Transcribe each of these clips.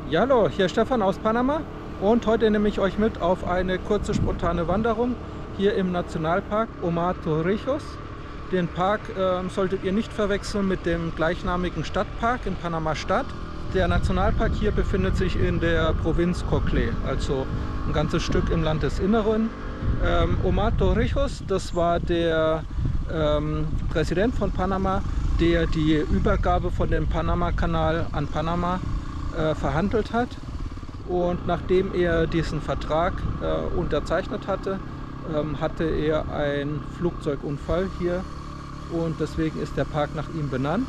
Ja, hallo, hier ist Stefan aus Panama und heute nehme ich euch mit auf eine kurze spontane Wanderung hier im Nationalpark Omar Torrijos. Den Park solltet ihr nicht verwechseln mit dem gleichnamigen Stadtpark in Panama-Stadt. Der Nationalpark hier befindet sich in der Provinz Coclé, also ein ganzes Stück im Landesinneren. Omar Torrijos, das war der Präsident von Panama, der die Übergabe von dem Panama-Kanal an Panama verhandelt hat, und nachdem er diesen Vertrag unterzeichnet hatte, hatte er einen Flugzeugunfall hier und deswegen ist der Park nach ihm benannt.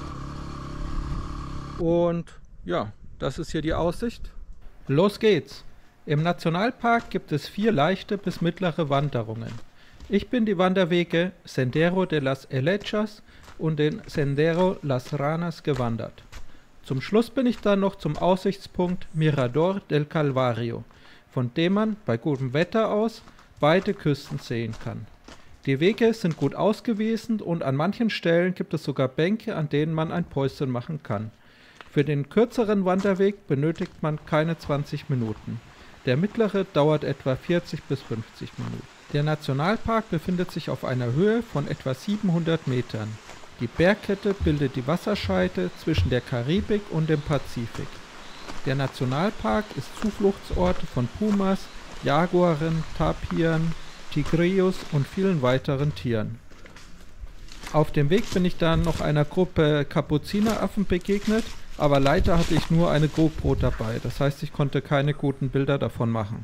Und ja, das ist hier die Aussicht. Los geht's! Im Nationalpark gibt es 4 leichte bis mittlere Wanderungen. Ich bin die Wanderwege Sendero de las Helechas und den Sendero Las Ranas gewandert. Zum Schluss bin ich dann noch zum Aussichtspunkt Mirador del Calvario, von dem man bei gutem Wetter aus beide Küsten sehen kann. Die Wege sind gut ausgewiesen und an manchen Stellen gibt es sogar Bänke, an denen man ein Päuschen machen kann. Für den kürzeren Wanderweg benötigt man keine 20 Minuten. Der mittlere dauert etwa 40 bis 50 Minuten. Der Nationalpark befindet sich auf einer Höhe von etwa 700 Metern. Die Bergkette bildet die Wasserscheide zwischen der Karibik und dem Pazifik. Der Nationalpark ist Zufluchtsort von Pumas, Jaguaren, Tapiren, Tigrillos und vielen weiteren Tieren. Auf dem Weg bin ich dann noch einer Gruppe Kapuzineraffen begegnet, aber leider hatte ich nur eine GoPro dabei, das heißt, ich konnte keine guten Bilder davon machen.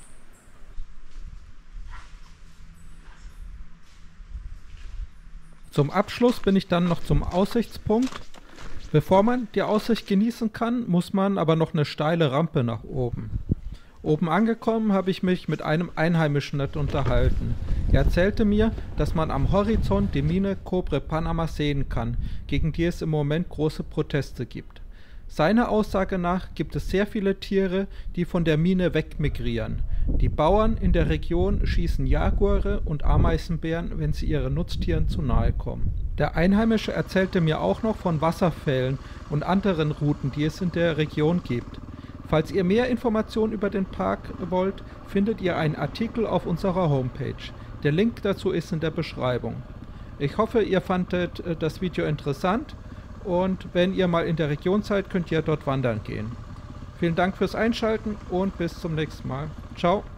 Zum Abschluss bin ich dann noch zum Aussichtspunkt. Bevor man die Aussicht genießen kann, muss man aber noch eine steile Rampe nach oben. Oben angekommen habe ich mich mit einem Einheimischen nett unterhalten. Er erzählte mir, dass man am Horizont die Mine Cobre Panama sehen kann, gegen die es im Moment große Proteste gibt. Seiner Aussage nach gibt es sehr viele Tiere, die von der Mine wegmigrieren. Die Bauern in der Region schießen Jaguare und Ameisenbären, wenn sie ihren Nutztieren zu nahe kommen. Der Einheimische erzählte mir auch noch von Wasserfällen und anderen Routen, die es in der Region gibt. Falls ihr mehr Informationen über den Park wollt, findet ihr einen Artikel auf unserer Homepage. Der Link dazu ist in der Beschreibung. Ich hoffe, ihr fandet das Video interessant und wenn ihr mal in der Region seid, könnt ihr dort wandern gehen. Vielen Dank fürs Einschalten und bis zum nächsten Mal. Ciao!